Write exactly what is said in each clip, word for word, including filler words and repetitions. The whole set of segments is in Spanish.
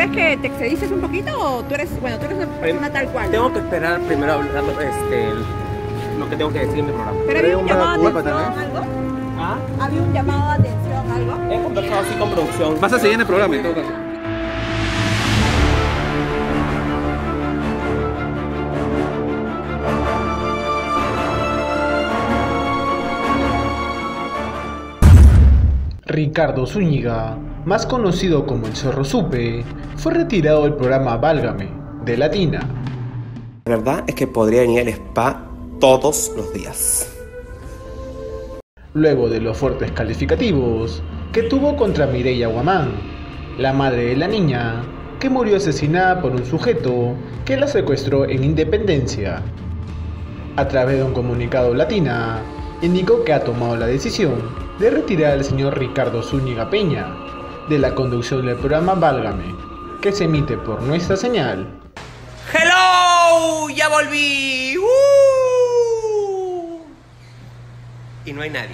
¿Crees que te excediste un poquito o tú eres, bueno, tú eres una persona tal cual? Tengo que esperar primero a hablar este, lo que tengo que decir en mi programa. ¿Pero había un llamado de atención, algo? ¿Ah? ¿Había un llamado de atención, algo? He conversado así con producción. Vas a seguir en el programa en todo caso. Ricardo Zúñiga, más conocido como el Zorro Supe, fue retirado del programa Válgame, de Latina. La verdad es que podría venir al spa todos los días. Luego de los fuertes calificativos que tuvo contra Mireia Guamán, la madre de la niña, que murió asesinada por un sujeto que la secuestró en Independencia. A través de un comunicado, Latina indicó que ha tomado la decisión de retirar al señor Ricardo Zúñiga Peña de la conducción del programa Válgame, que se emite por nuestra señal. ¡Hello! ¡Ya volví! ¡Uh! Y no hay nadie.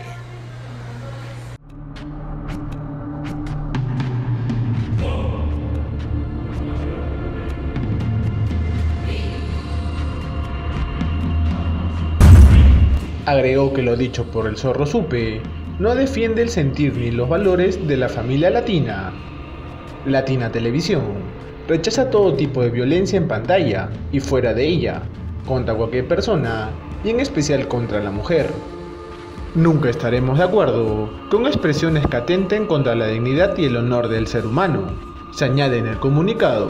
Agregó que lo dicho por el Zorro Supe no defiende el sentir ni los valores de la familia latina. Latina Televisión rechaza todo tipo de violencia en pantalla y fuera de ella, contra cualquier persona y en especial contra la mujer. Nunca estaremos de acuerdo con expresiones que atenten contra la dignidad y el honor del ser humano, se añade en el comunicado.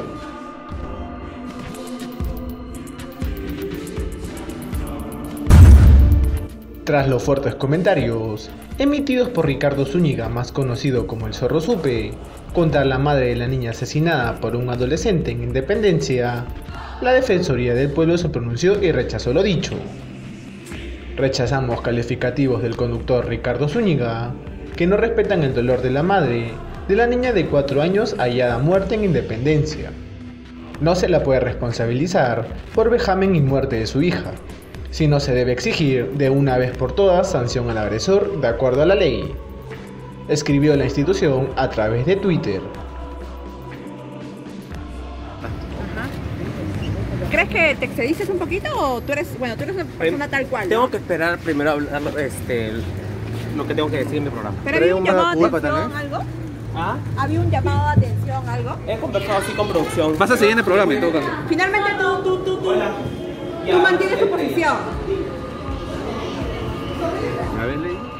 Tras los fuertes comentarios emitidos por Ricardo Zúñiga, más conocido como el Zorro Supe, contra la madre de la niña asesinada por un adolescente en Independencia, la Defensoría del Pueblo se pronunció y rechazó lo dicho. Rechazamos calificativos del conductor Ricardo Zúñiga que no respetan el dolor de la madre de la niña de cuatro años hallada muerta en Independencia. No se la puede responsabilizar por vejamen y muerte de su hija, sino se debe exigir de una vez por todas sanción al agresor de acuerdo a la ley, escribió la institución a través de Twitter. Ajá. ¿Crees que te excediste un poquito o tú eres, bueno, tú eres una persona tal cual? Tengo que esperar primero a hablar este, lo que tengo que decir en mi programa. ¿Pero había un llamado de atención, algo? ¿Ah? ¿Había un llamado de atención, algo? He conversado así con producción. Vas a seguir en el programa en todo caso. Finalmente tú, tú, tú, tú, tú mantienes tu posición. A ver, Ley.